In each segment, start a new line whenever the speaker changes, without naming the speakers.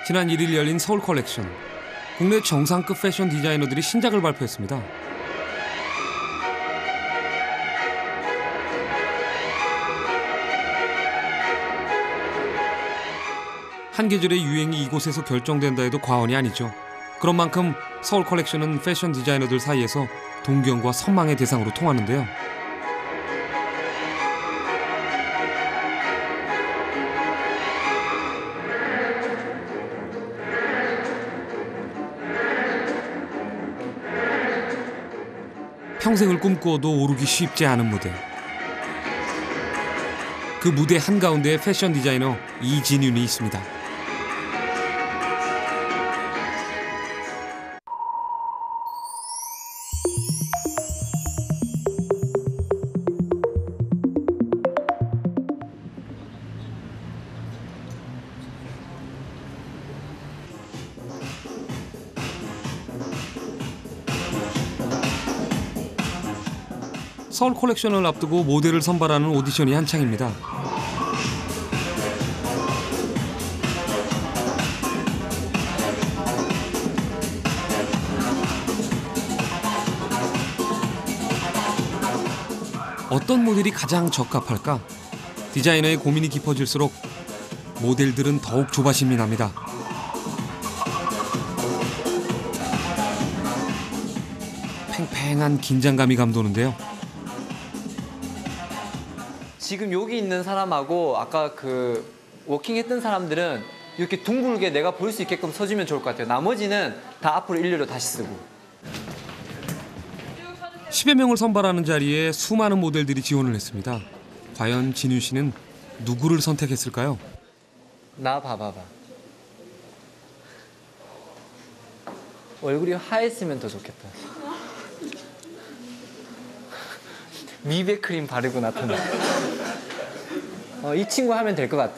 지난 1일 열린 서울 컬렉션. 국내 정상급 패션 디자이너들이 신작을 발표했습니다. 한 계절의 유행이 이곳에서 결정된다 해도 과언이 아니죠. 그런 만큼 서울 컬렉션은 패션 디자이너들 사이에서 동경과 선망의 대상으로 통하는데요. 평생을 꿈꾸어도 오르기 쉽지 않은 무대. 그 무대 한가운데에 패션 디자이너 이진윤이 있습니다. 서울 컬렉션을 앞두고 모델을 선발하는 오디션이 한창입니다. 어떤 모델이 가장 적합할까? 디자이너의 고민이 깊어질수록 모델들은 더욱 조바심이 납니다. 팽팽한 긴장감이 감도는데요.
지금 여기 있는 사람하고 아까 그 워킹했던 사람들은 이렇게 둥글게 내가 볼 수 있게끔 서주면 좋을 것 같아요. 나머지는 다 앞으로 일렬로 다시 쓰고.
10여 명을 선발하는 자리에 수많은 모델들이 지원을 했습니다. 과연 진윤 씨는 누구를 선택했을까요?
나 봐봐봐. 얼굴이 하얘으면 더 좋겠다. 미백 크림 바르고 나타나. 이 친구 하면 될 것 같아.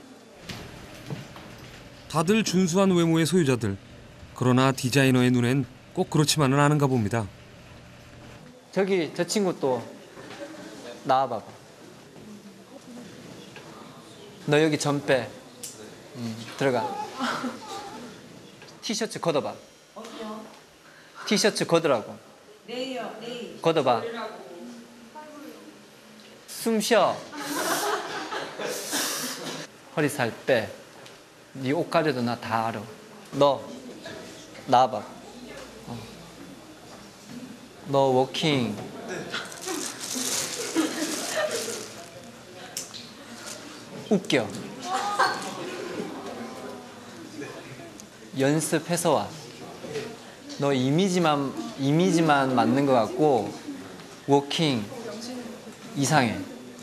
다들 준수한 외모의 소유자들. 그러나 디자이너의 눈엔 꼭 그렇지만은 않은가 봅니다.
저기 저 친구 또 나와봐봐. 너 여기 전 빼. 들어가. 티셔츠 걷어봐. 티셔츠 걷으라고.
네요, 네.
걷어봐. 숨 쉬어. 허리 살 빼. 네 옷 가려도 나 다 알아. 너 나와봐. 너 워킹. 웃겨. 연습해서 와. 너 이미지만 맞는 것 같고 워킹 이상해.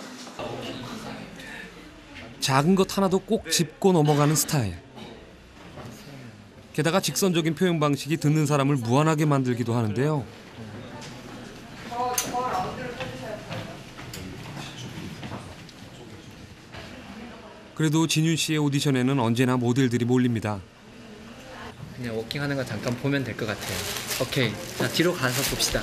작은 것 하나도 꼭 짚고 넘어가는 스타일. 게다가 직선적인 표현 방식이 듣는 사람을 무안하게 만들기도 하는데요. 그래도 진윤 씨의 오디션에는 언제나 모델들이 몰립니다.
그냥 워킹하는 거 잠깐 보면 될 것 같아요. 오케이. 자, 뒤로 가서 봅시다.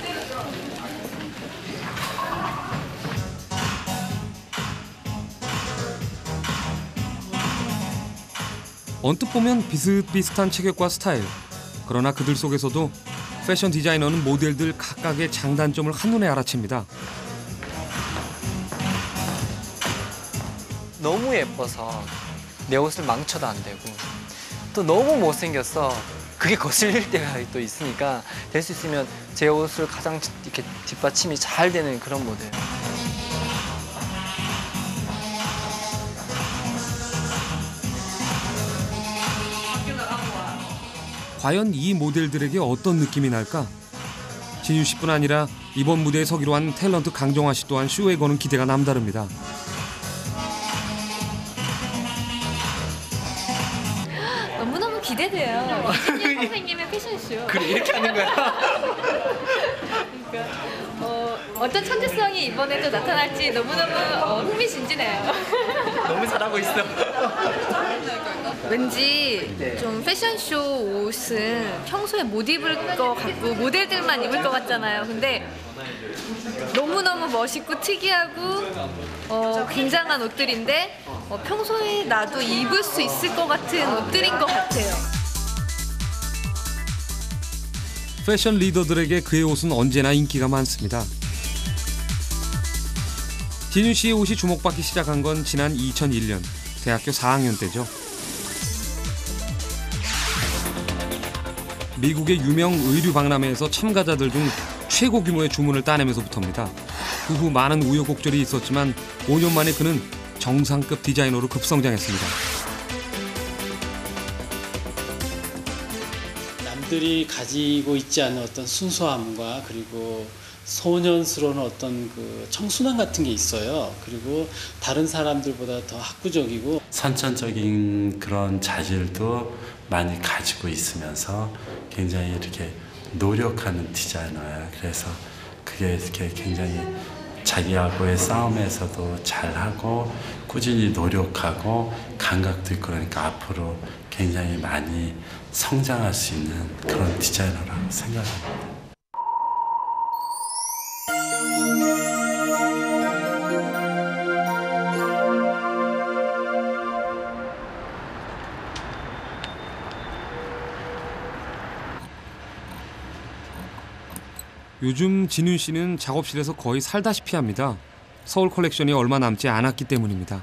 언뜻 보면 비슷비슷한 체격과 스타일. 그러나 그들 속에서도 패션 디자이너는 모델들 각각의 장단점을 한눈에 알아챕니다.
너무 예뻐서 내 옷을 망쳐도 안 되고 또 너무 못생겼어. 그게 거슬릴 때가 또 있으니까 될 수 있으면 제 옷을 가장 이렇게 뒷받침이 잘 되는 그런 모델.
과연 이 모델들에게 어떤 느낌이 날까? 진윤 씨뿐 아니라 이번 무대에 서기로 한 탤런트 강정화 씨 또한 쇼에 거는 기대가 남다릅니다.
너무너무 기대돼요. 이진윤 선생님의 패션쇼.
그래, 이렇게 하는 거야?
그러니까 어떤 천재성이 이번에도 나타날지 너무너무 흥미진진해요.
너무 잘하고 있어.
왠지
네.
좀 패션쇼 옷은 평소에 못 입을 것 같고 모델들만 입을 것 같잖아요. 근데 너무너무 멋있고 특이하고 굉장한 옷들인데 평소에 나도 입을 수 있을 것 같은 옷들인 것 같아요.
패션 리더들에게 그의 옷은 언제나 인기가 많습니다. 진윤 씨의 옷이 주목받기 시작한 건 지난 2001년 대학교 4학년 때죠. 미국의 유명 의류 박람회에서 참가자들 중 최고 규모의 주문을 따내면서부터입니다. 그 후 많은 우여곡절이 있었지만 5년 만에 그는 정상급 디자이너로 급성장했습니다.
남들이 가지고 있지 않은 어떤 순수함과 그리고 소년스러운 어떤 그 청순함 같은 게 있어요. 그리고 다른 사람들보다 더 학구적이고
선천적인 그런 자질도 많이 가지고 있으면서 굉장히 이렇게 노력하는 디자이너예요. 그래서 그게 이렇게 굉장히 자기하고의 싸움에서도 잘하고 꾸준히 노력하고 감각도 있고 그러니까 앞으로 굉장히 많이 성장할 수 있는 그런 디자이너라고 생각합니다.
요즘 진윤 씨는 작업실에서 거의 살다시피 합니다. 서울 컬렉션이 얼마 남지 않았기 때문입니다.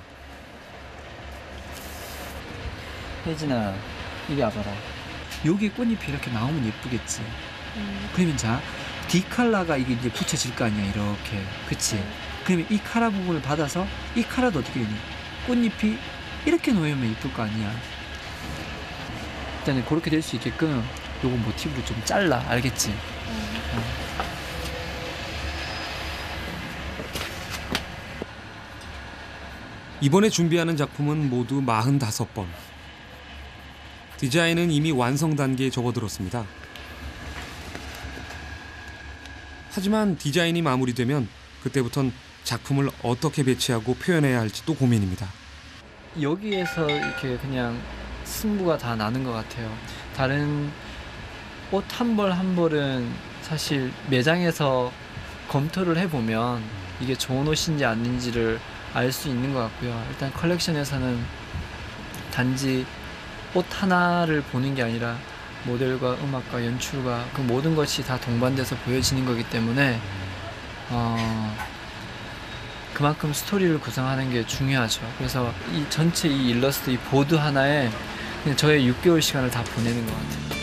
혜진아, 이리 와봐라. 여기 꽃잎이 이렇게 나오면 예쁘겠지. 그러면 자, 뒷칼라가 이게 이제 붙여질 거 아니야, 이렇게. 그치? 그러면 이 카라 부분을 받아서 이 카라도 어떻게 되니? 꽃잎이 이렇게 놓이면 예쁠 거 아니야. 일단은 그렇게 될 수 있게끔 요거 모티브를 좀 잘라, 알겠지?
이번에 준비하는 작품은 모두 45번. 디자인은 이미 완성 단계에 접어들었습니다. 하지만 디자인이 마무리되면 그때부턴 작품을 어떻게 배치하고 표현해야 할지 또 고민입니다.
여기에서 이렇게 그냥 승부가 다 나는 것 같아요. 다른 옷 한 벌 한 벌은 사실 매장에서 검토를 해보면 이게 좋은 옷인지 아닌지를 알 수 있는 것 같고요. 일단 컬렉션에서는 단지 옷 하나를 보는 게 아니라 모델과 음악과 연출과 그 모든 것이 다 동반돼서 보여지는 거기 때문에 그만큼 스토리를 구성하는 게 중요하죠. 그래서 이 전체 이 일러스트, 이 보드 하나에 그냥 저의 6개월 시간을 다 보내는 것 같아요.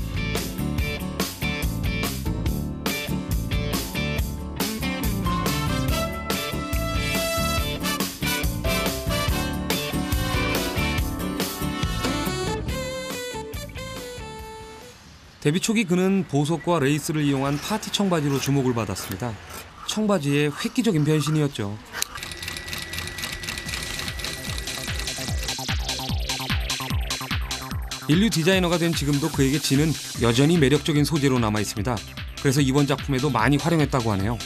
데뷔 초기 그는 보석과 레이스를 이용한 파티 청바지로 주목을 받았습니다. 청바지의 획기적인 변신이었죠. 인류 디자이너가 된 지금도 그에게 진은 여전히 매력적인 소재로 남아 있습니다. 그래서 이번 작품에도 많이 활용했다고 하네요.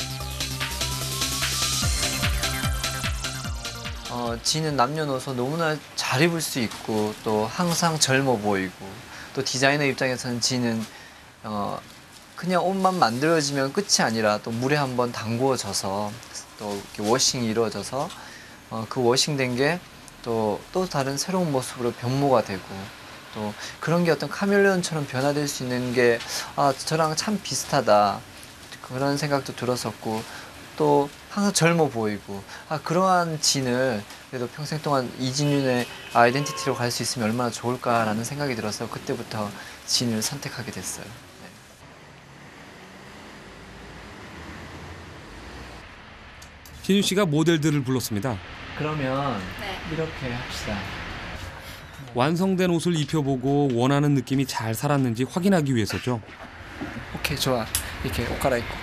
진은 남녀노소 너무나 잘 입을 수 있고 또 항상 젊어 보이고 또 디자이너 입장에서는 진은 그냥 옷만 만들어지면 끝이 아니라 또 물에 한번 담궈져서 또 이렇게 워싱이 이루어져서 그 워싱된 게 또 다른 새로운 모습으로 변모가 되고 또 그런 게 어떤 카멜레온처럼 변화될 수 있는 게 저랑 참 비슷하다 그런 생각도 들었었고 또 항상 젊어 보이고 그러한 진을 그래도 평생 동안 이진윤의 아이덴티티로 갈 수 있으면 얼마나 좋을까라는 생각이 들어서 그때부터 진을 선택하게 됐어요. 네.
진윤 씨가 모델들을 불렀습니다.
그러면
네.
이렇게 합시다.
완성된 옷을 입혀보고 원하는 느낌이 잘 살았는지 확인하기 위해서죠.
오케이, 좋아. 이렇게 옷 갈아입고.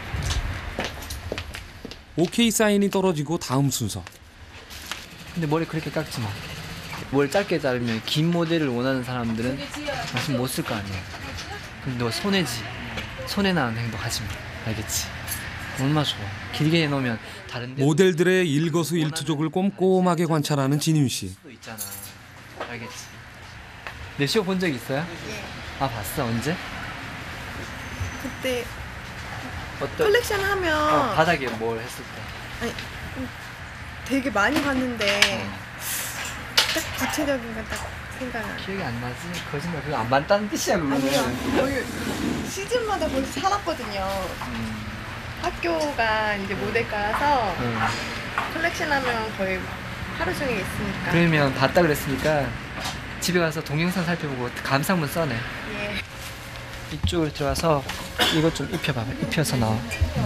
오케이 사인이 떨어지고 다음 순서.
근데 머리 그렇게 깎지 마. 머리 짧게 자르면 긴 모델을 원하는 사람들은 관심 못 쓸 거 아니야. 근데 너 손해지. 손해 나는 행동 하지 마. 알겠지? 얼마나 좋아. 길게 해놓으면 다른 데
모델들의 일거수일투족을 꼼꼼하게 관찰하는 진윤 씨.
도 있잖아. 알겠지? 내 쇼 본 적 있어요?
예.
아 봤어. 언제?
그때
어떤?
컬렉션 하면
바닥에 뭘 했을 때?
되게 많이 봤는데 딱 구체적인 건 딱 생각 안 나요.
기억이 안 나지? 거짓말 그거 안 맞다는 뜻이야 그거는.
아니요. 거의 시즌마다 거기서 살았거든요. 학교가 이제 모델과라서
응.
컬렉션 하면 거의 하루 종일 있으니까.
그러면 봤다 그랬으니까 집에 가서 동영상 살펴보고 감상문 써내.
예.
이쪽으로 들어와서 이거 좀 입혀봐봐. 입혀서 나와.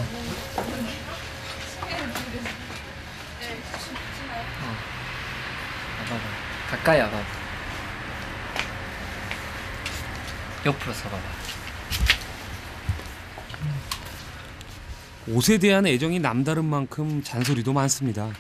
와봐봐. 가까이 와봐봐. 옆으로 서봐봐.
옷에 대한 애정이 남다른 만큼 잔소리도 많습니다.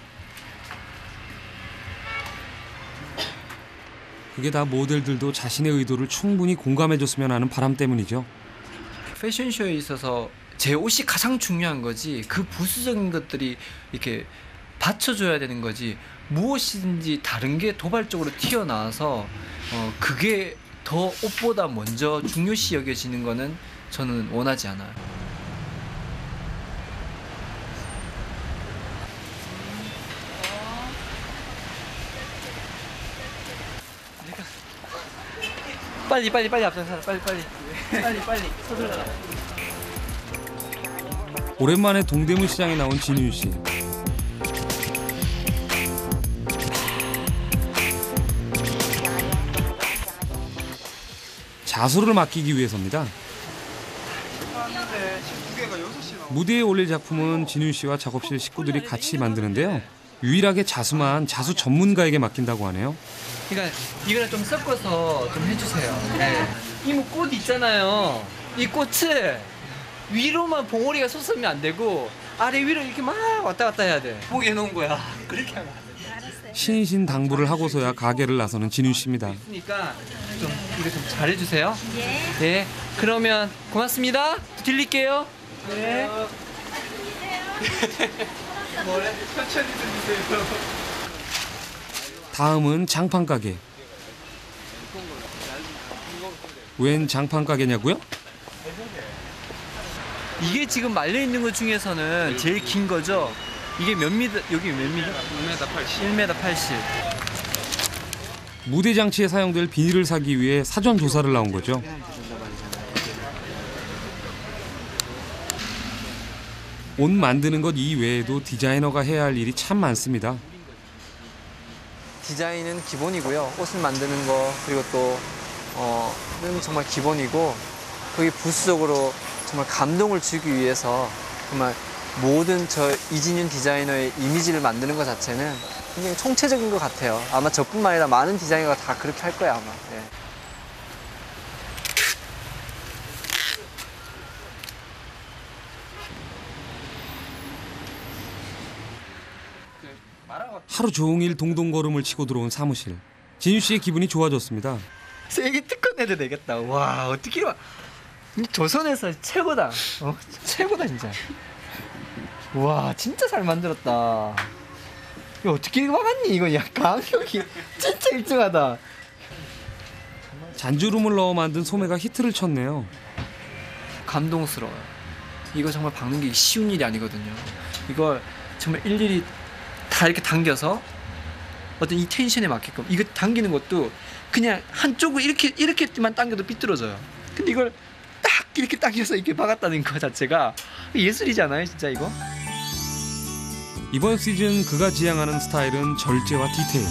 그게 다 모델들도 자신의 의도를 충분히 공감해줬으면 하는 바람 때문이죠.
패션쇼에 있어서 제 옷이 가장 중요한 거지 그 부수적인 것들이 이렇게 받쳐줘야 되는 거지 무엇이든지 다른 게 도발적으로 튀어나와서 그게 더 옷보다 먼저 중요시 여겨지는 거는 저는 원하지 않아요. 빨리 앞장서라. 빨리 서둘러라.
오랜만에 동대문 시장에 나온 진윤 씨. 자수를 맡기기 위해서입니다. 무대에 올릴 작품은 진윤 씨와 작업실 식구들이 같이 만드는데요. 유일하게 자수만 자수 전문가에게 맡긴다고 하네요.
그러니까 이거를 좀 섞어서 좀 해주세요. 네. 이 꽃 있잖아요. 이 꽃을 위로만 봉오리가 솟으면 안 되고 아래 위로 이렇게 막 왔다 갔다 해야 돼. 보게 해놓은 거야. 그렇게 하면 안 돼.
신신당부를 하고서야 가게를 나서는 진윤 씨입니다.
그러니까 좀 이거 좀 잘해주세요. 예. 네. 그러면 고맙습니다. 들릴게요. 네. 뭐래? 천천히 들리세요.
다음은 장판 가게. 웬 장판 가게냐고요?
이게 지금 말려 있는 것 중에서는 제일 긴 거죠. 이게 몇 미터? 여기 몇 미터? 1m 80. 1m 80.
무대 장치에 사용될 비닐을 사기 위해 사전 조사를 나온 거죠. 옷 만드는 것 이외에도 디자이너가 해야 할 일이 참 많습니다.
디자인은 기본이고요. 옷을 만드는 거 그리고 또는 정말 기본이고 거기 부수적으로 정말 감동을 주기 위해서 정말 모든 저 이진윤 디자이너의 이미지를 만드는 것 자체는 굉장히 총체적인 것 같아요. 아마 저뿐만 아니라 많은 디자이너가 다 그렇게 할 거예요, 아마. 예.
하루 종일 동동걸음을 치고 들어온 사무실. 진유 씨의 기분이 좋아졌습니다.
세게 특허내도 되겠다. 와 어떻게 와? 조선에서 최고다. 최고다 진짜. 와 진짜 잘 만들었다. 이거 어떻게 막았니? 이거 야 가격이 진짜 일등하다.
잔주름을 넣어 만든 소매가 히트를 쳤네요.
감동스러워요. 이거 정말 박는 게 쉬운 일이 아니거든요. 이걸 정말 일일이 다 이렇게 당겨서 어떤 이 텐션에 맞게끔 이거 당기는 것도 그냥 한쪽을 이렇게만 당겨도 삐뚤어져요. 근데 이걸 딱 이렇게 당겨서 이렇게 박았다는 거 자체가 예술이잖아요, 진짜 이거.
이번 시즌 그가 지향하는 스타일은 절제와 디테일.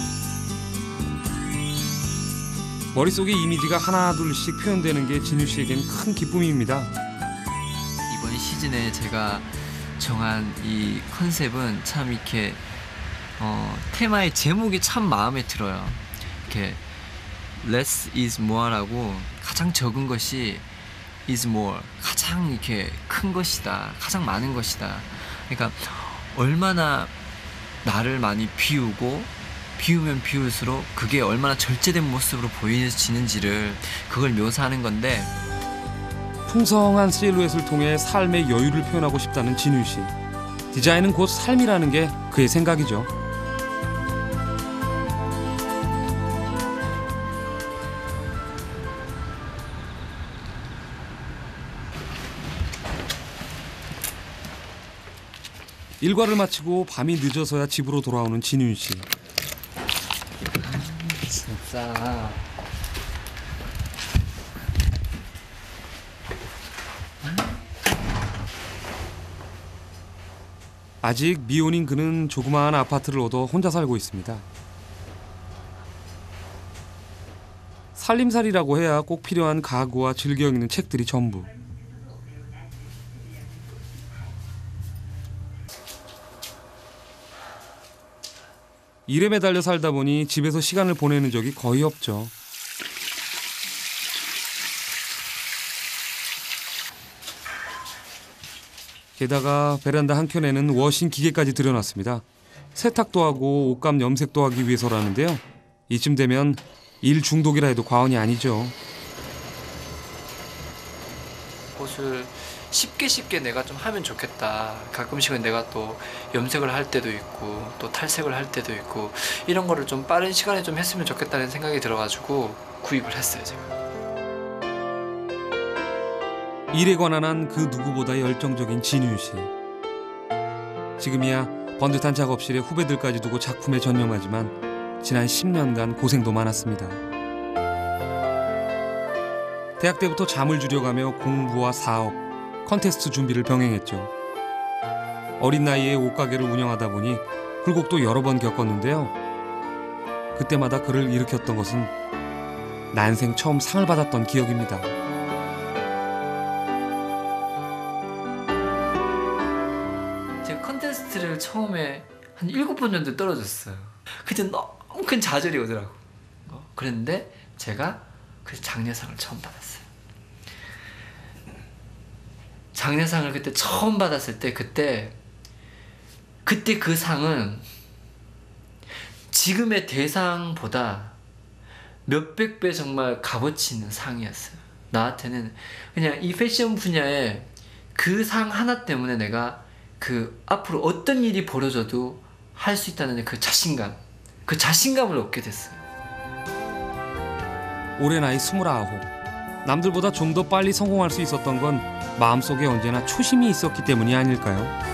머릿속에 이미지가 하나 둘씩 표현되는 게 진유 씨에겐 큰 기쁨입니다.
이번 시즌에 제가 정한 이 컨셉은 참 이렇게 테마의 제목이 참 마음에 들어요. 이렇게 less is more라고 가장 적은 것이 is more, 가장 이렇게 큰 것이다, 가장 많은 것이다. 그러니까 얼마나 나를 많이 비우고 비우면 비울수록 그게 얼마나 절제된 모습으로 보여지는지를 그걸 묘사하는 건데
풍성한 실루엣을 통해 삶의 여유를 표현하고 싶다는 진윤 씨. 디자인은 곧 삶이라는 게 그의 생각이죠. 일과를 마치고 밤이 늦어서야 집으로 돌아오는 진윤 씨.
진짜.
아직 미혼인 그는 조그마한 아파트를 얻어 혼자 살고 있습니다. 살림살이라고 해야 꼭 필요한 가구와 즐겨 읽는 책들이 전부. 일에 매달려 살다 보니 집에서 시간을 보내는 적이 거의 없죠. 게다가 베란다 한켠에는 워싱 기계까지 들여놨습니다. 세탁도 하고 옷감 염색도 하기 위해서라는데요. 이쯤 되면 일 중독이라 해도 과언이 아니죠.
옷을 쉽게 내가 좀 하면 좋겠다. 가끔씩은 내가 또 염색을 할 때도 있고 또 탈색을 할 때도 있고 이런 거를 좀 빠른 시간에 좀 했으면 좋겠다는 생각이 들어가지고 구입을 했어요, 제가.
일에 관한 한 그 누구보다 열정적인 진윤 씨. 지금이야 번듯한 작업실에 후배들까지 두고 작품에 전념하지만 지난 10년간 고생도 많았습니다. 대학 때부터 잠을 줄여가며 공부와 사업, 컨테스트 준비를 병행했죠. 어린 나이에 옷가게를 운영하다 보니 굴곡도 여러 번 겪었는데요. 그때마다 그를 일으켰던 것은 난생 처음 상을 받았던 기억입니다.
제가 컨테스트를 처음에 한 7번 정도 떨어졌어요. 그때 너무 큰 좌절이 오더라고. 그랬는데 제가 그 장려상을 처음 받았어요. 장려상을 그때 처음 받았을 때 그때 그 상은 지금의 대상보다 몇백 배 정말 값어치 있는 상이었어요. 나한테는 그냥 이 패션 분야에 그 상 하나 때문에 내가 그 앞으로 어떤 일이 벌어져도 할 수 있다는 그 자신감을 얻게 됐어요.
올해 나이 29. 남들보다 좀 더 빨리 성공할 수 있었던 건 마음속에 언제나 초심이 있었기 때문이 아닐까요?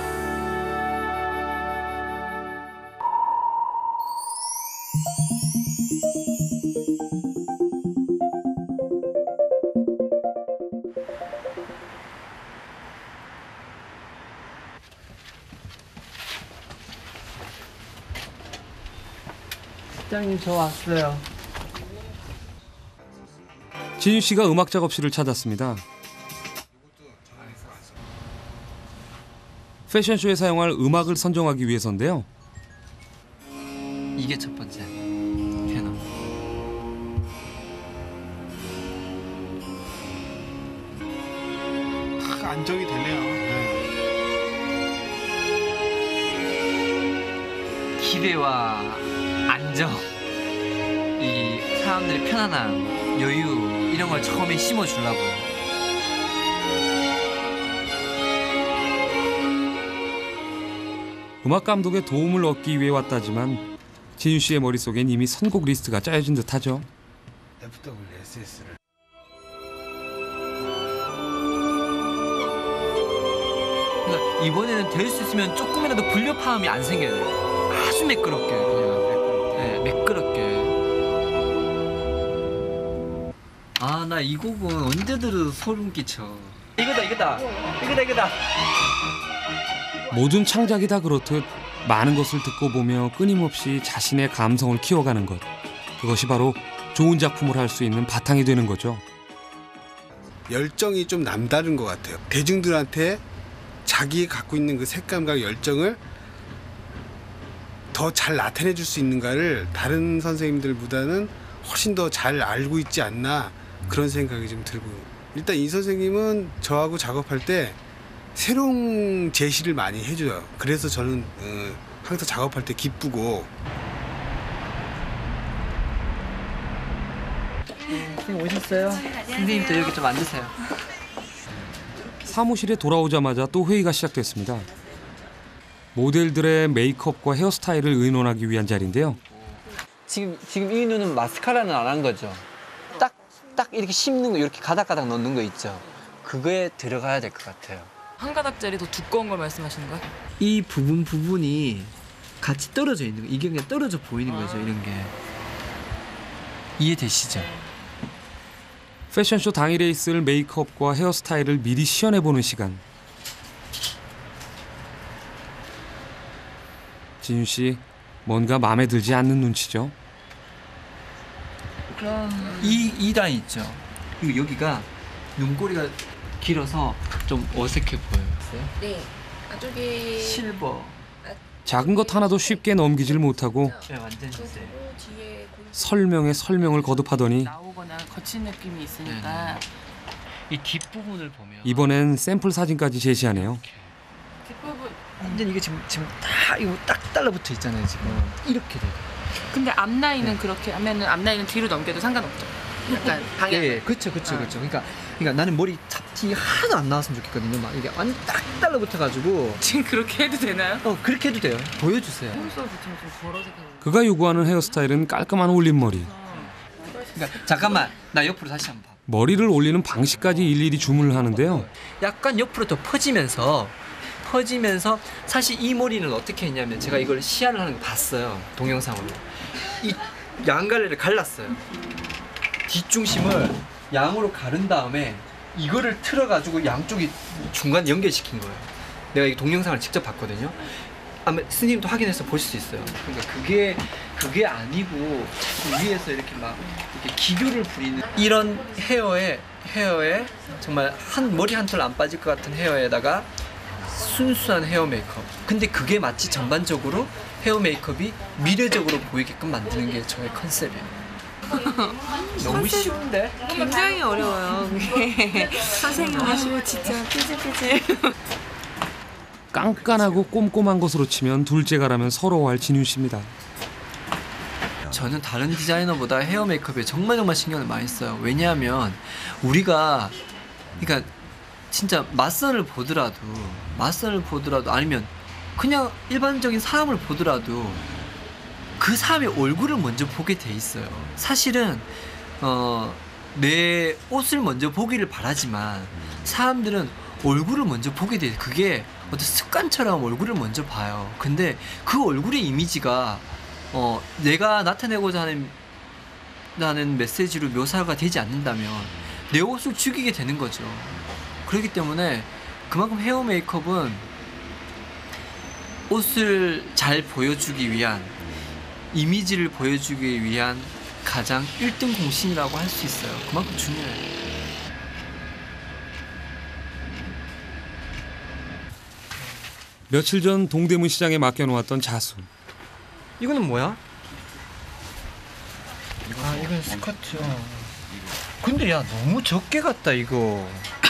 실장님 저 왔어요.
진윤 씨가 음악 작업실을 찾았습니다. 패션쇼에 사용할 음악을 선정하기 위해서인데요.
이게 첫 번째 피아노.
딱 안정이 되네요. 네.
기대와 안정, 이 사람들의 편안함, 여유 이런 걸 처음에 심어주려고요.
음악 감독의 도움을 얻기 위해 왔다지만 진윤 씨의 머릿속엔 이미 선곡 리스트가 짜여진 듯하죠.
FWSS를
그러니까 이번에는 될 수 있으면 조금이라도 불협화음이 안 생겨야 돼요. 아주 매끄럽게 그냥. 네, 매끄럽게. 아, 나 이 곡은 언제 들어도 소름 끼쳐. 이거다.
모든 창작이 다 그렇듯 많은 것을 듣고 보며 끊임없이 자신의 감성을 키워가는 것. 그것이 바로 좋은 작품을 할 수 있는 바탕이 되는 거죠.
열정이 좀 남다른 것 같아요. 대중들한테 자기 갖고 있는 그 색감과 열정을 더 잘 나타내 줄 수 있는가를 다른 선생님들보다는 훨씬 더 잘 알고 있지 않나 그런 생각이 좀 들고, 일단 이 선생님은 저하고 작업할 때 새로운 제시를 많이 해줘요. 그래서 저는 항상 작업할 때 기쁘고.
선생님 오셨어요?
선생님도 여기 좀 앉으세요.
사무실에 돌아오자마자 또 회의가 시작됐습니다. 모델들의 메이크업과 헤어스타일을 의논하기 위한 자리인데요.
지금 이 눈은 마스카라는 안 한 거죠. 딱 이렇게 씹는 거, 이렇게 가닥가닥 넣는 거 있죠. 그거에 들어가야 될 것 같아요.
한 가닥짜리 더 두꺼운 걸 말씀하시는 거예요?
이 부분이 같이 떨어져 있는 거, 이게 그냥 떨어져 보이는 거죠, 이런 게. 이해되시죠?
패션쇼 당일에 있을 메이크업과 헤어스타일을 미리 시연해보는 시간. 진윤 씨, 뭔가 마음에 들지 않는 눈치죠.
이 라인 있죠? 그리고 여기가 눈꼬리가 길어서 좀 어색해 보여요.
네. 안쪽에
실버.
작은 것 하나도 쉽게 넘기질 못하고
네, 완전 세.
설명에 설명을 거듭하더니
나오거나 거친 느낌이 있으니까
이 뒷부분을 보면
이번엔 샘플 사진까지 제시하네요.
뒷부분.
완전 이게 지금 다 이거 딱 달라붙어 있잖아요, 지금. 이렇게 돼요.
근데 앞라인은 그렇게 하면은 앞라인은 뒤로 넘겨도 상관없죠. 약간 방향.
예, 그렇죠. 그러니까 나는 머리 잡티 하나도 안 나왔으면 좋겠거든요. 막 이게 완전 딱 달라붙어가지고.
지금 그렇게 해도 되나요?
그렇게 해도 돼요. 보여주세요.
평소에 보통 좀 걸어서 가는.
그가 요구하는 헤어스타일은 깔끔한 올림머리.
그러니까 잠깐만, 나 옆으로 다시 한번 봐.
머리를 올리는 방식까지 일일이 주문을 하는데요.
약간 옆으로 더 퍼지면서 사실 이 머리는 어떻게 했냐면 제가 이걸 시야를 하는 거 봤어요, 동영상으로. 이 양갈래를 갈랐어요. 뒷중심을 양으로 가른 다음에 이거를 틀어가지고 양쪽이 중간 연결시킨 거예요. 내가 이 동영상을 직접 봤거든요. 아마 스님도 확인해서 보실 수 있어요. 그러니까 그게 아니고 자꾸 위에서 이렇게 막 이렇게 기교를 부리는 이런 헤어에 정말 머리 한 톨 안 빠질 것 같은 헤어에다가 순수한 헤어 메이크업. 근데 그게 마치 전반적으로 헤어 메이크업이 미래적으로 보이게끔 만드는 게 저의 컨셉이에요. 너무 쉬운데?
굉장히 어려워요. 그게. 선생님 하시고 진짜 삐질삐질.
깐깐하고 꼼꼼한 것으로 치면 둘째가라면 서러워할 진윤 씨입니다.
저는 다른 디자이너보다 헤어 메이크업에 정말 신경을 많이 써요. 왜냐하면 우리가 그러니까 진짜 맞선을 보더라도 아니면 그냥 일반적인 사람을 보더라도 그 사람의 얼굴을 먼저 보게 돼 있어요. 사실은 내 옷을 먼저 보기를 바라지만 사람들은 얼굴을 먼저 보게 돼. 그게 어떤 습관처럼 얼굴을 먼저 봐요. 근데 그 얼굴의 이미지가 내가 나타내고자 하는 메시지로 묘사가 되지 않는다면 내 옷을 죽이게 되는 거죠. 그렇기 때문에 그만큼 헤어 메이크업은 옷을 잘 보여주기 위한, 이미지를 보여주기 위한 가장 1등 공신이라고 할 수 있어요. 그만큼 중요해요.
며칠 전 동대문 시장에 맡겨놓았던 자수.
이거는 뭐야? 이건 스커트. 근데 야, 너무 적게 갔다 이거.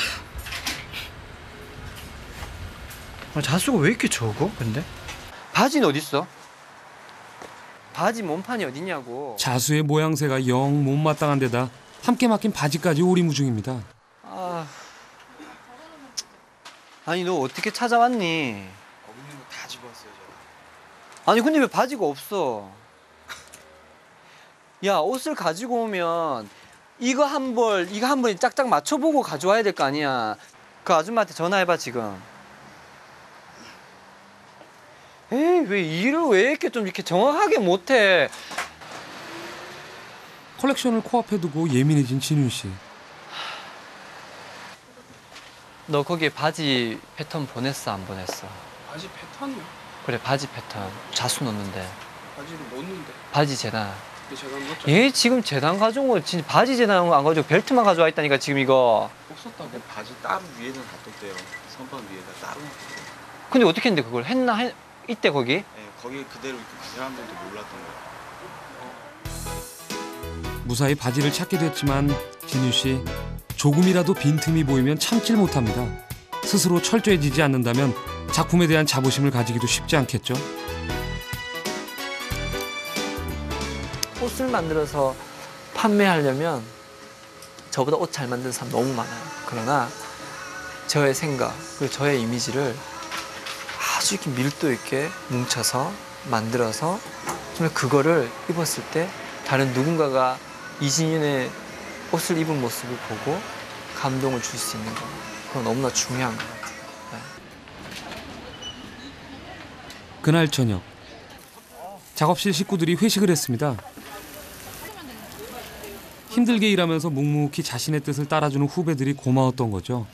자수가 왜 이렇게 적어? 근데? 바지는 어딨어? 바지 몸판이 어딨냐고.
자수의 모양새가 영 못마땅한 데다 함께 맡긴 바지까지 오리무중입니다.
아니 너 어떻게 찾아왔니?
어머님은 다 집어왔어요,
아니 근데 왜 바지가 없어? 야, 옷을 가지고 오면 이거 한 벌에 짝짝 맞춰보고 가져와야 될 거 아니야. 그 아줌마한테 전화해봐 지금. 에이, 왜 일을 왜 이렇게 정확하게 못해?
컬렉션을 코앞에 두고 예민해진 진윤 씨.
너 거기에 바지 패턴 보냈어 안 보냈어?
바지 패턴이요?
그래, 바지 패턴 자수 넣는데.
바지를 넣었는데.
바지 재단.
제가 넣었죠.
얘 지금 재단 가져온 거 진짜 바지 재단 안 가지고 벨트만 가져와 있다니까 지금 이거.
없었다고. 바지 따로 위에는 놔뒀대요. 선반 위에다 따로.
근데 어떻게 했는데 그걸 했나? 이때 거기?
네, 거기 그대로 있고 그 사람들도 몰랐던 거예요.
무사히 바지를 찾게 됐지만 진윤 씨 조금이라도 빈틈이 보이면 참질 못합니다. 스스로 철저해지지 않는다면 작품에 대한 자부심을 가지기도 쉽지 않겠죠.
옷을 만들어서 판매하려면 저보다 옷 잘 만드는 사람 너무 많아요. 그러나 저의 생각 그리고 저의 이미지를 아주 이렇게 밀도 있게 뭉쳐서 만들어서 정말 그거를 입었을 때 다른 누군가가 이진윤의 옷을 입은 모습을 보고 감동을 줄 수 있는 거 그건 너무나 중요한 것 같아요.
그날 저녁 작업실 식구들이 회식을 했습니다. 힘들게 일하면서 묵묵히 자신의 뜻을 따라주는 후배들이 고마웠던 거죠.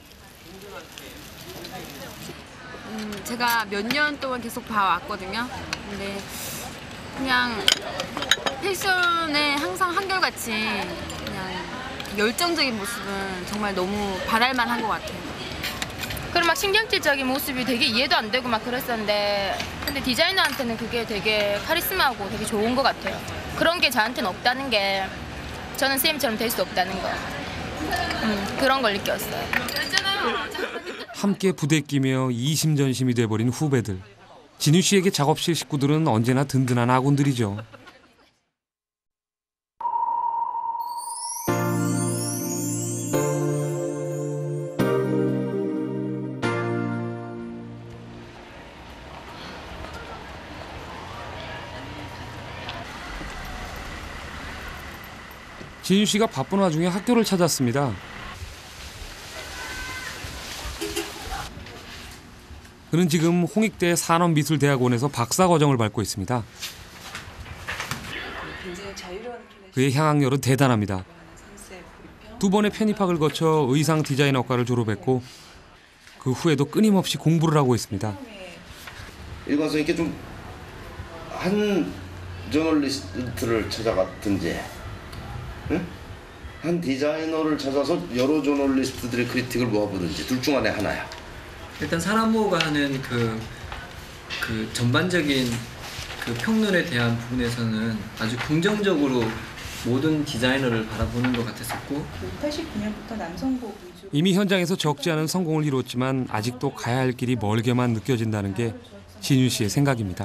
제가 몇 년 동안 계속 봐왔거든요. 근데 그냥 패션에 항상 한결같이 그냥 열정적인 모습은 정말 너무 바랄만한 것 같아요.
그런 막 신경질적인 모습이 되게 이해도 안 되고 막 그랬었는데 근데 디자이너한테는 그게 되게 카리스마하고 되게 좋은 것 같아요. 그런 게 저한테는 없다는 게 저는 선생님처럼 될 수 없다는 거 그런 걸 느꼈어요.
함께 부대끼며 이심전심이 돼버린 후배들. 진유 씨에게 작업실 식구들은 언제나 든든한 아군들이죠. 진유 씨가 바쁜 와중에 학교를 찾았습니다. 그는 지금 홍익대 산업미술대학원에서 박사과정을 밟고 있습니다. 그의 향학열은 대단합니다. 2번의 편입학을 거쳐 의상 디자인학과를 졸업했고 그 후에도 끊임없이 공부를 하고 있습니다.
읽어서 이렇게 좀 한 저널리스트를 찾아갔든지 응? 한 디자이너를 찾아서 여러 저널리스트들의 크리틱을 모아보든지 둘 중 안에 하나야.
일단 사람모가 하는 그 전반적인 그 평론에 대한 부분에서는 아주 긍정적으로 모든 디자이너를 바라보는 것 같았었고
89년부터 남성복 위주
이미 현장에서 적지 않은 성공을 이뤘지만 아직도 가야 할 길이 멀게만 느껴진다는 게 진유 씨의 생각입니다.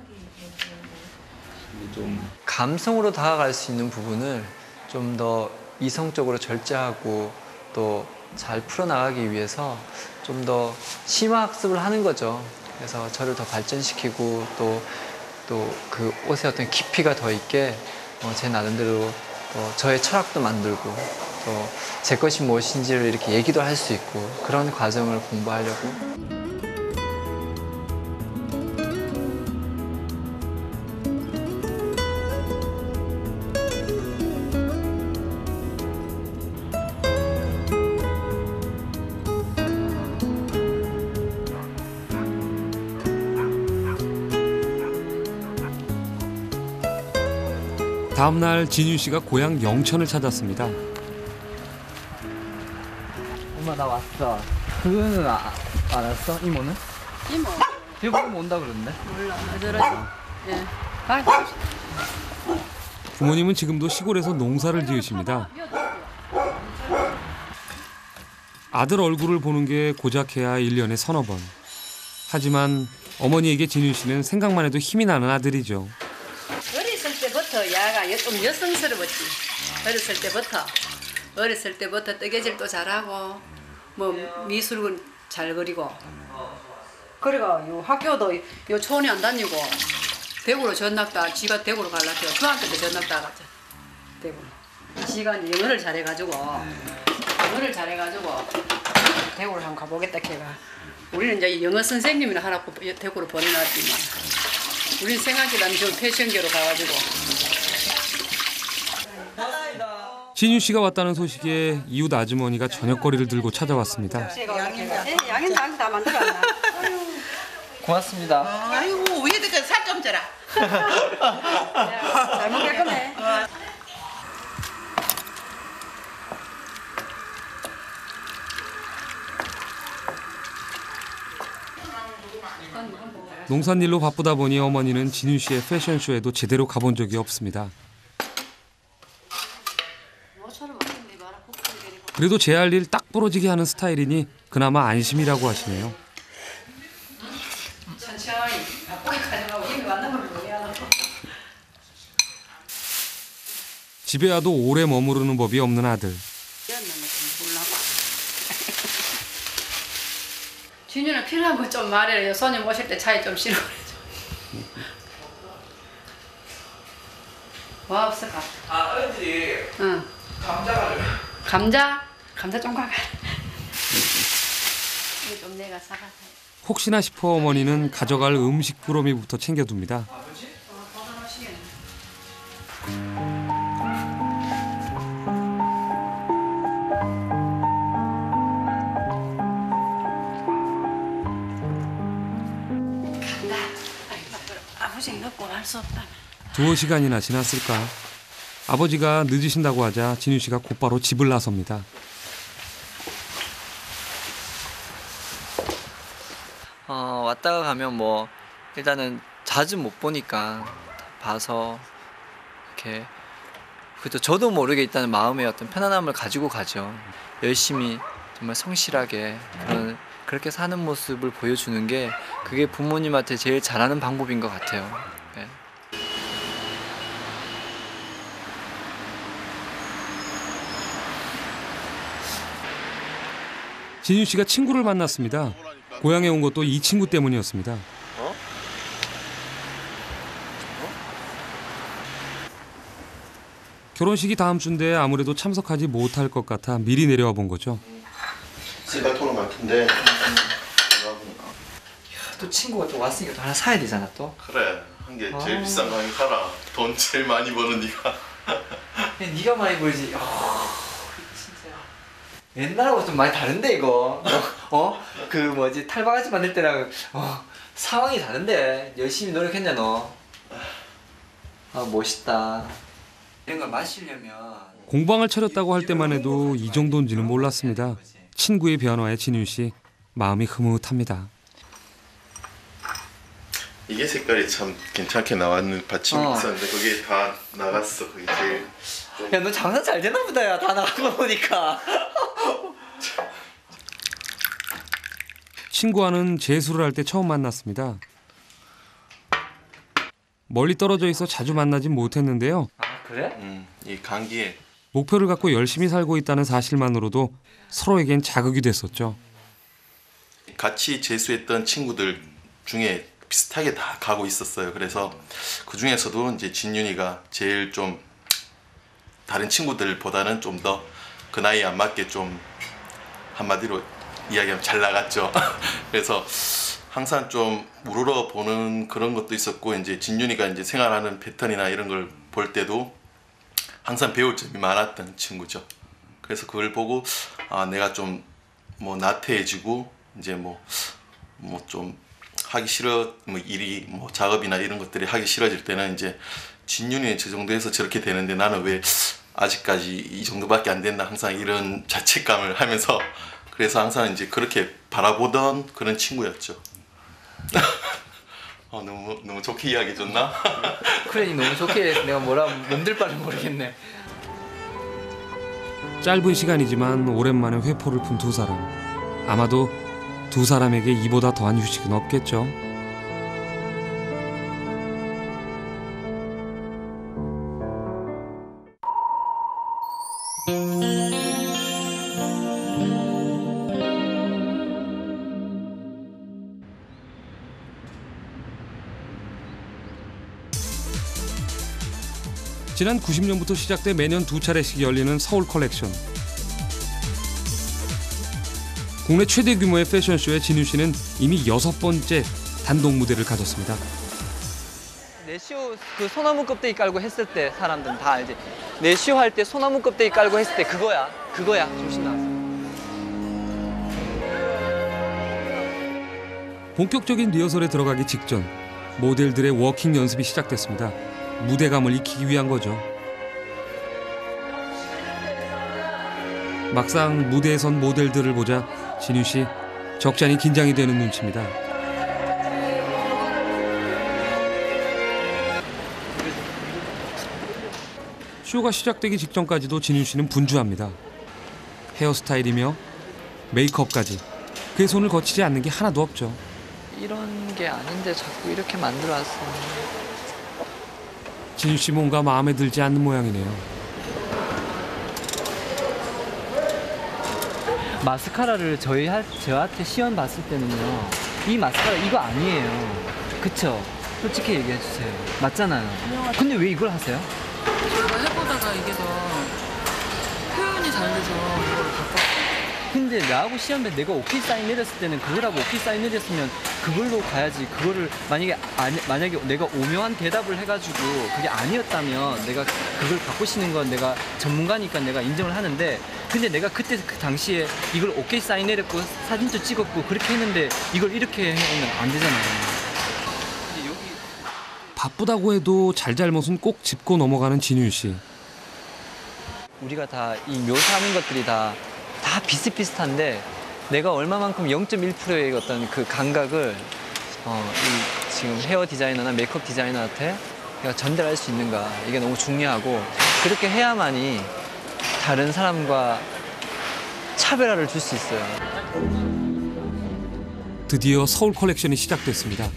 좀 감성으로 다가갈 수 있는 부분을 좀 더 이성적으로 절제하고 또 잘 풀어나가기 위해서 좀 더 심화학습을 하는 거죠. 그래서 저를 더 발전시키고 또 그 옷에 어떤 깊이가 더 있게 제 나름대로 또 저의 철학도 만들고 또 제 것이 무엇인지를 이렇게 얘기도 할 수 있고 그런 과정을 공부하려고.
다음 날 진유 씨가 고향 영천을 찾았습니다.
엄마 나 왔어. 그거는 알았어? 이모는?
이모
대부분 온다 그러는데?
몰라 저런 예.
부모님은 지금도 시골에서 농사를 지으십니다. 아들 얼굴을 보는 게 고작해야 1년에 서너 번. 하지만 어머니에게 진유 씨는 생각만 해도 힘이 나는 아들이죠.
어렸을 때부터 야가 좀 여성스러웠지. 어렸을 때부터 뜨개질도 잘하고 뭐 미술은 잘 그리고 그리고 요 학교도 요 촌에 안 다니고 대구로 전학다 지가 대구로 갈라해요. 중학교 때 전학다 갔죠. 대구로. 지가 이제 영어를 잘해가지고 대구를 한번 가보겠다 걔가. 우리는 이제 영어 선생님이나 하나 대구로 보내놨지만 우린 생각이 나면 좀 패션계로 가가지고.
진유 씨가 왔다는 소식에 이웃 아주머니가 저녁거리를 들고 찾아왔습니다.
양인도 다 만들어놨나?
고맙습니다.
아이고 위에다가 살 좀 줘라.
잘 먹겠네.
농산일로 바쁘다 보니 어머니는 진유 씨의 패션쇼에도 제대로 가본 적이 없습니다. 그래도 제 할 일 딱 부러지게 하는 스타일이니 그나마 안심이라고 하시네요. 집에 와도 오래 머무르는 법이 없는 아들.
진유는 필요한 거 좀 말해요. 손님 오실 때 차에 좀 실어. 뭐 없을까?
어디
응. 감자 좀 가가. 이거 좀 내가 사가서.
혹시나 싶어 어머니는 가져갈 음식 꾸러미부터 챙겨둡니다.
아버지는 없고 할 수 없다.
2시간이나 지났을까. 아버지가 늦으신다고 하자 진유 씨가 곧바로 집을 나섭니다.
왔다가 가면 뭐 일단은 자주 못 보니까 봐서 이렇게 그래도 저도 모르게 일단 마음의 어떤 편안함을 가지고 가죠. 열심히 정말 성실하게 그렇게 사는 모습을 보여주는 게 그게 부모님한테 제일 잘하는 방법인 것 같아요. 네.
진유 씨가 친구를 만났습니다. 고향에 온 것도 이 친구 때문이었습니다. 결혼식이 다음 주인데 아무래도 참석하지 못할 것 같아 미리 내려와 본 거죠.
제가 돈은 많던데.
또 친구가 또 왔으니까 또 하나 사야 되잖아 또.
그래. 한 게 제일 비싼 거 하나 사라. 돈 제일 많이 버는 네가.
네가 많이 벌지. 진짜. 옛날하고 좀 많이 다른데 이거. 그 뭐지 탈바가지 만들 때랑 상황이 다른데 열심히 노력했냐 너. 멋있다. 이런 걸 마시려면
공방을 차렸다고 할 때만 해도 이 정도인지는 몰랐습니다. 친구의 변화에 진유 씨 마음이 흐뭇합니다.
이게 색깔이 참 괜찮게 나왔는 받침이 있었는데 그게 다 나갔어. 그게 제일 좀...
야 너 장사 잘 되나 보다 야 다 나간 거 보니까.
친구와는 재수를 할 때 처음 만났습니다. 멀리 떨어져 있어 자주 만나진 못했는데요.
그래?
이 감기에
목표를 갖고 열심히 살고 있다는 사실만으로도 서로에겐 자극이 됐었죠.
같이 재수했던 친구들 중에 비슷하게 다 가고 있었어요. 그래서 그 중에서도 이제 진윤이가 제일 좀 다른 친구들보다는 좀 더 그 나이에 안 맞게 좀 한마디로 이야기하면 잘 나갔죠. 그래서 항상 좀 우러러 보는 그런 것도 있었고 이제 진윤이가 이제 생활하는 패턴이나 이런 걸 볼 때도 항상 배울 점이 많았던 친구죠. 그래서 그걸 보고 내가 좀 뭐 나태해지고 이제 뭐 좀 하기 싫어 일이 작업이나 이런 것들이 하기 싫어질 때는 이제 진윤이는 저 정도에서 저렇게 되는데 나는 왜 아직까지 이 정도밖에 안 된다 항상 이런 자책감을 하면서 그래서 항상 이제 그렇게 바라보던 그런 친구였죠. 너무 좋게 이야기해줬나?
그래 너무 좋게 해서 내가 뭐라 몸들 바를 모르겠네.
짧은 시간이지만 오랜만에 회포를 푼 두 사람. 아마도 두 사람에게 이보다 더한 휴식은 없겠죠. 지난 90년부터 시작돼 매년 2차례씩 열리는 서울 컬렉션. 국내 최대 규모의 패션쇼에 진유 씨는 이미 6번째 단독 무대를 가졌습니다.
내쇼 그 소나무 껍데기 깔고 했을 때 사람들은 다 알지. 내쇼 할 때 소나무 껍데기 깔고 했을 때 그거야. 조심 나왔어.
본격적인 리허설에 들어가기 직전 모델들의 워킹 연습이 시작됐습니다. 무대감을 익히기 위한 거죠. 막상 무대에 선 모델들을 보자 진유 씨 적잖이 긴장이 되는 눈치입니다. 쇼가 시작되기 직전까지도 진유 씨는 분주합니다. 헤어스타일이며 메이크업까지 그의 손을 거치지 않는 게 하나도 없죠.
이런 게 아닌데 자꾸 이렇게 만들어놨어.
진유 씨 뭔가 마음에 들지 않는 모양이네요.
마스카라를 저한테 시연 봤을 때는요, 이 마스카라 이거 아니에요. 그쵸? 솔직히 얘기해 주세요. 맞잖아요. 근데 왜 이걸 하세요?
저희가 해보다가 이게 더 표현이 잘 돼서 이걸 바꿨어요.
근데 나하고 시연배 내가 오케이 사인 내렸을 때는 그거라고 오케이 사인 내렸으면 그걸로 가야지. 그거를 만약에 내가 오묘한 대답을 해가지고 그게 아니었다면 내가 그걸 바꾸시는 건 내가 전문가니까 내가 인정을 하는데, 근데 내가 그때 그 당시에 이걸 오케이 사인 내렸고 사진도 찍었고 그렇게 했는데 이걸 이렇게 하면 안 되잖아요.
바쁘다고 해도 잘잘못은 꼭 짚고 넘어가는 진윤 씨.
우리가 다 이 묘사하는 것들이 다 비슷비슷한데 내가 얼마만큼 0.1%의 어떤 그 감각을 이 지금 헤어 디자이너나 메이크업 디자이너한테 내가 전달할 수 있는가, 이게 너무 중요하고, 그렇게 해야만이 다른 사람과 차별화를 줄 수 있어요.
드디어 서울 컬렉션이 시작됐습니다.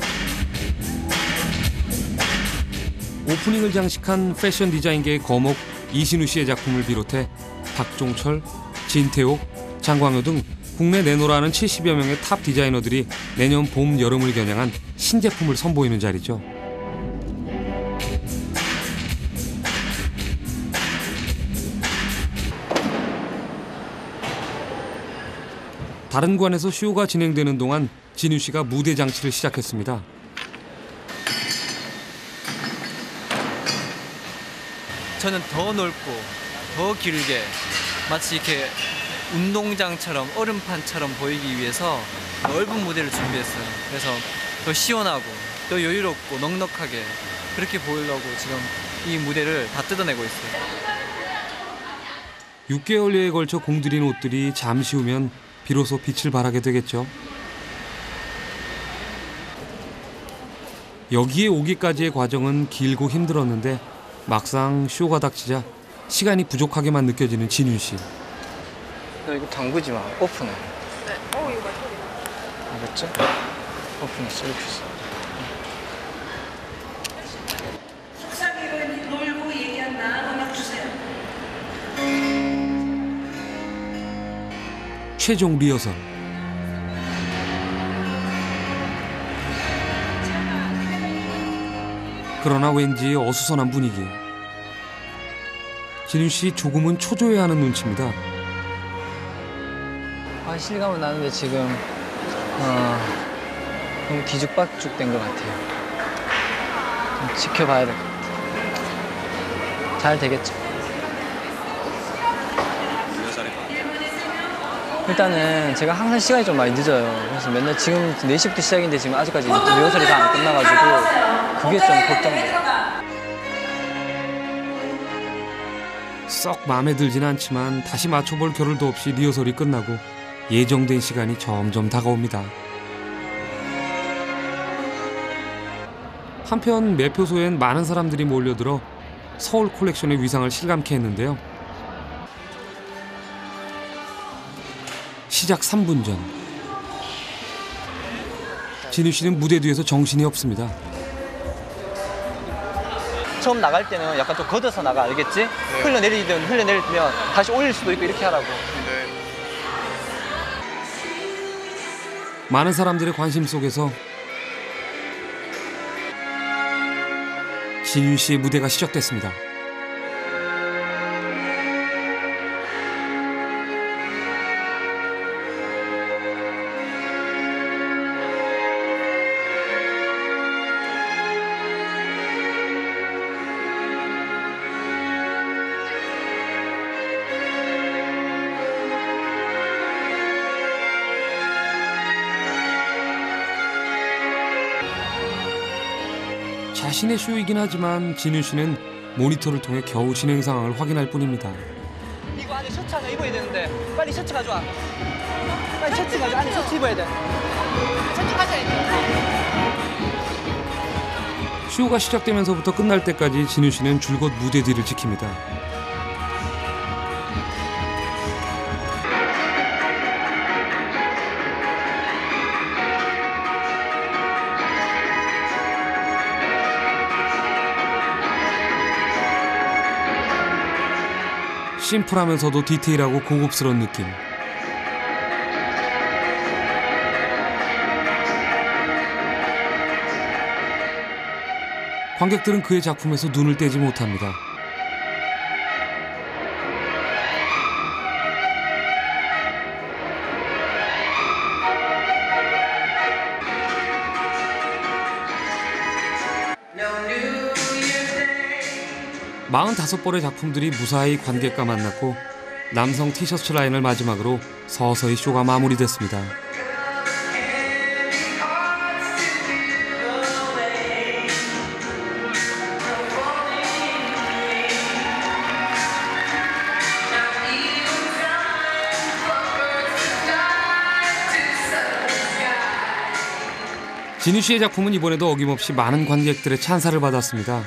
오프닝을 장식한 패션 디자인계의 거목 이신우 씨의 작품을 비롯해 박종철, 진태옥, 장광효 등 국내 내노라는 70여 명의 탑 디자이너들이 내년 봄, 여름을 겨냥한 신제품을 선보이는 자리죠. 다른 관에서 쇼가 진행되는 동안 진윤 씨가 무대 장치를 시작했습니다.
저는 더 넓고 더 길게 마치 이렇게 운동장처럼 얼음판처럼 보이기 위해서 넓은 무대를 준비했어요. 그래서 더 시원하고 더 여유롭고 넉넉하게 그렇게 보이려고 지금 이 무대를 다 뜯어내고 있어요.
6개월여에 걸쳐 공들인 옷들이 잠시 후면 비로소 빛을 발하게 되겠죠. 여기에 오기까지의 과정은 길고 힘들었는데 막상 쇼가 닥치자 시간이 부족하게만 느껴지는 진윤 씨.
너 이거 담그지 마. 오픈해.
네. 이거 소리.
알겠지? 오픈했어. 이렇게 했어.
속삭이고 놀고 얘기한다. 음악 주세요.
최종 리허설. 그러나 왠지 어수선한 분위기. 진윤 씨 조금은 초조해하는 눈치입니다.
실감은 나는데 지금 너무 뒤죽박죽 된 것 같아요. 좀 지켜봐야 될 것 같아요. 잘 되겠죠? 일단은 제가 항상 시간이 좀 많이 늦어요. 그래서 맨날 지금 4시부터 시작인데 지금 아직까지 리허설이 다 안 끝나가지고 그게 좀 걱정돼요.
썩 마음에 들진 않지만 다시 맞춰볼 겨를도 없이 리허설이 끝나고 예정된 시간이 점점 다가옵니다. 한편 매표소엔 많은 사람들이 몰려들어 서울 컬렉션의 위상을 실감케 했는데요. 시작 3분 전. 진윤 씨는 무대 뒤에서 정신이 없습니다.
처음 나갈 때는 약간 좀 걷어서 나가, 알겠지? 네. 흘러내리면 다시 올릴 수도 있고 이렇게 하라고. 네.
많은 사람들의 관심 속에서 진윤 씨의 무대가 시작됐습니다. 자신의 쇼이긴 하지만 진윤 씨는 모니터를 통해 겨우 진행 상황을 확인할 뿐입니다.
이거 안에 셔츠 하나 입어야 되는데 빨리 셔츠 가져와. 빨리 셔츠 가져와. 안에 셔츠 입어야 돼. 셔츠 가져야 돼.
쇼가 시작되면서부터 끝날 때까지 진윤 씨는 줄곧 무대 뒤를 지킵니다. 심플하면서도 디테일하고 고급스러운 느낌. 관객들은 그의 작품에서 눈을 떼지 못합니다. 마흔다섯 벌의 작품들이 무사히 관객과 만났고 남성 티셔츠 라인을 마지막으로 서서히 쇼가 마무리됐습니다. 진유 씨의 작품은 이번에도 어김없이 많은 관객들의 찬사를 받았습니다.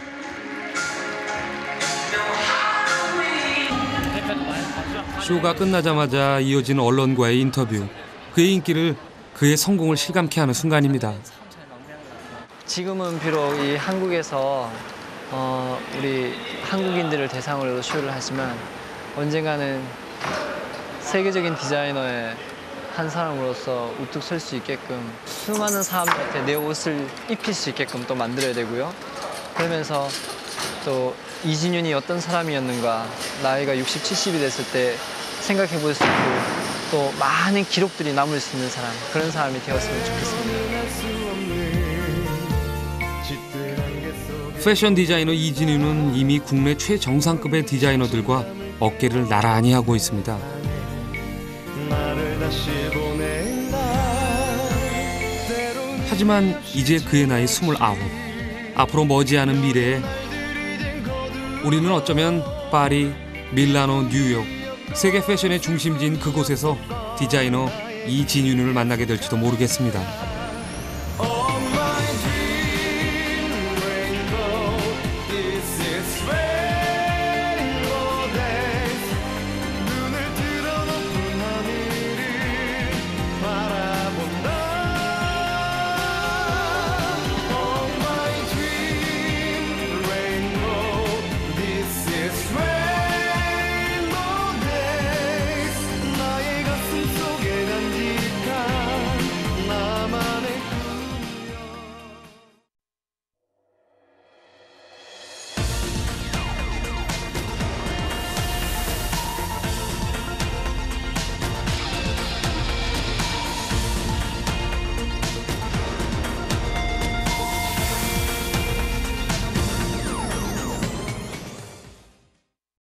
쇼가 끝나자마자 이어진 언론과의 인터뷰. 그의 인기를, 그의 성공을 실감케 하는 순간입니다.
지금은 비록 이 한국에서 우리 한국인들을 대상으로 쇼를 하지만 언젠가는 세계적인 디자이너의 한 사람으로서 우뚝 설 수 있게끔 수많은 사람들한테 내 옷을 입힐 수 있게끔 또 만들어야 되고요. 그러면서 또 이진윤이 어떤 사람이었는가, 나이가 60, 70이 됐을 때 생각해 볼 수 있고 또 많은 기록들이 남을 수 있는 사람, 그런 사람이 되었으면 좋겠습니다.
패션 디자이너 이진유는 이미 국내 최정상급의 디자이너들과 어깨를 나란히 하고 있습니다. 하지만 이제 그의 나이 29. 앞으로 머지않은 미래에 우리는 어쩌면 파리, 밀라노, 뉴욕, 세계 패션의 중심지인 그곳에서 디자이너 이진윤을 만나게 될지도 모르겠습니다.